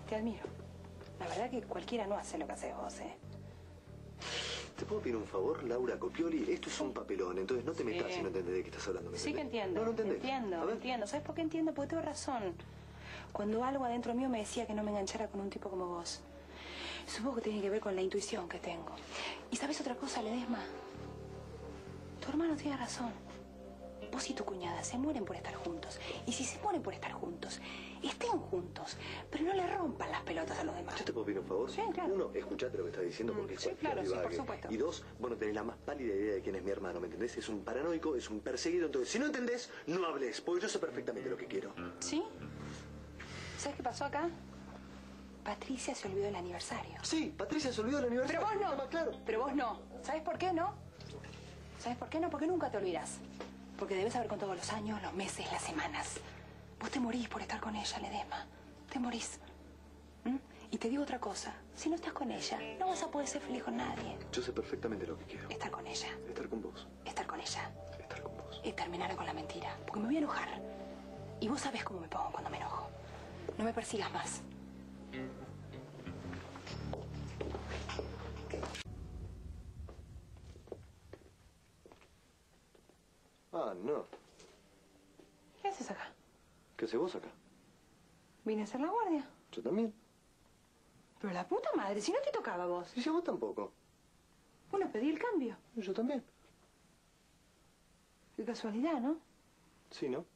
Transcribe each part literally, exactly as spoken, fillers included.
Te admiro. La verdad que cualquiera no hace lo que haces vos, ¿eh? ¿Te puedo pedir un favor, Laura Copioli? Esto es Sí. un papelón, entonces no te Sí. metas si no entendés de qué estás hablando. ¿Me Sí que entendés? entiendo. No, no entendés. Entiendo, A ver. entiendo. ¿Sabes por qué entiendo? Porque tengo razón. Cuando algo adentro mío me decía que no me enganchara con un tipo como vos. Supongo que tiene que ver con la intuición que tengo. ¿Y sabes otra cosa, Ledesma? Tu hermano tiene razón. Vos y tu cuñada se mueren por estar juntos. Y si se mueren por estar juntos, estén juntos. Pero no le rompan las pelotas a los demás. ¿Yo te puedo pedir un favor? Sí, claro. Uno, escuchate lo que estás diciendo porque es Sí, cualquier claro, sí, por divague. supuesto. Y dos, vos no tenés la más pálida idea de quién es mi hermano, ¿me entendés? Es un paranoico, es un perseguido. Entonces, si no entendés, no hables, porque yo sé perfectamente lo que quiero. ¿Sí? ¿Sabes qué pasó acá? Patricia se olvidó del aniversario. Sí, Patricia se olvidó del aniversario. Pero vos no. Está más claro. Pero vos no. ¿Sabes por qué no? ¿Sabes por qué no? Porque nunca te olvidas. Porque debes haber contado los años, los meses, las semanas. Vos te morís por estar con ella, Ledesma. Te morís. ¿Mm? Y te digo otra cosa. Si no estás con ella, no vas a poder ser feliz con nadie. Yo sé perfectamente lo que quiero. Estar con ella. Estar con vos. Estar con ella. Estar con vos. Y terminar con la mentira. Porque me voy a enojar. Y vos sabés cómo me pongo cuando me enojo. No me persigas más. Ah, no. ¿Qué haces acá? ¿Qué haces vos acá? Vine a hacer la guardia. Yo también. Pero la puta madre, si no te tocaba a vos. Y si a vos tampoco. Bueno, pedí el cambio. Yo también. Qué casualidad, ¿no? Sí, ¿no?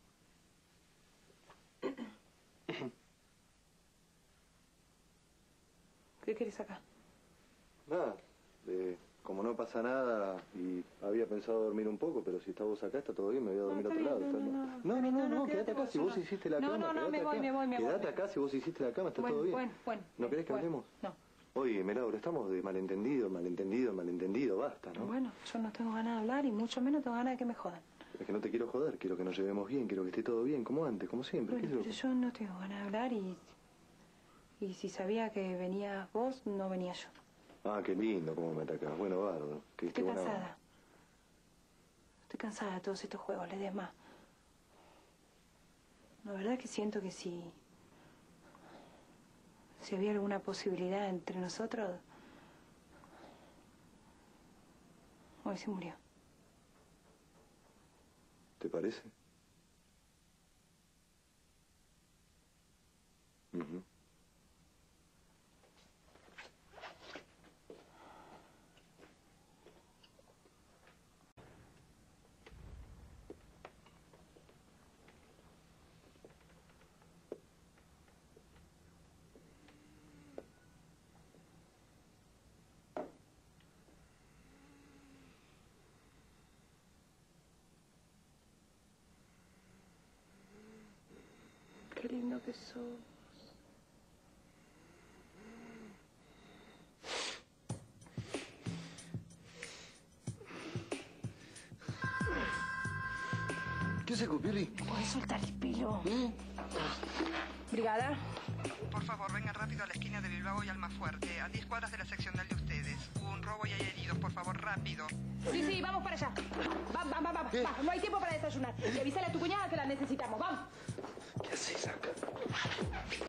¿Qué querés acá? Nada. Eh, como no pasa nada y había pensado dormir un poco, pero si estás vos acá está todo bien, me voy a dormir a otro lado. no, está no, bien. no, No, no, no, no, quédate acá vos, si yo vos no. hiciste la No, cama. no, no, quédate me voy, acá. me voy, me voy. Quédate acá si vos hiciste la cama, está Bueno, todo bien. bueno, bueno, ¿No bien, querés que bueno, hablemos? no. Oye, Laura, estamos de malentendido, malentendido, malentendido, basta, ¿no? Bueno, yo no tengo ganas de hablar y mucho menos tengo ganas de que me jodan. Es que no te quiero joder, quiero que nos llevemos bien, quiero que esté todo bien, como antes, como siempre. Bueno, ¿Qué es pero lo- yo no tengo ganas de hablar y... Y si sabía que venías vos, no venía yo. Ah, qué lindo cómo me atacás. Bueno, bárbaro. Qué, Estoy qué buena cansada. onda. Estoy cansada de todos estos juegos, Ledesma. La verdad que siento que si... Si había alguna posibilidad entre nosotros... Hoy se murió. ¿Te parece? Ujú. Qué lindo que sos. ¿Qué se Copioli? ¿Puedes soltar el pelo? Brigada. Por favor, vengan rápido a la esquina de Bilbao y Almafuerte, a diez cuadras de la seccional de ustedes. Hubo un robo y hay heridos, por favor, rápido. Sí, sí, vamos para allá. Vamos, vamos, vamos. Va, no hay tiempo para desayunar. Y avísale a tu cuñada que la necesitamos. Vamos. ¿Qué haces acá?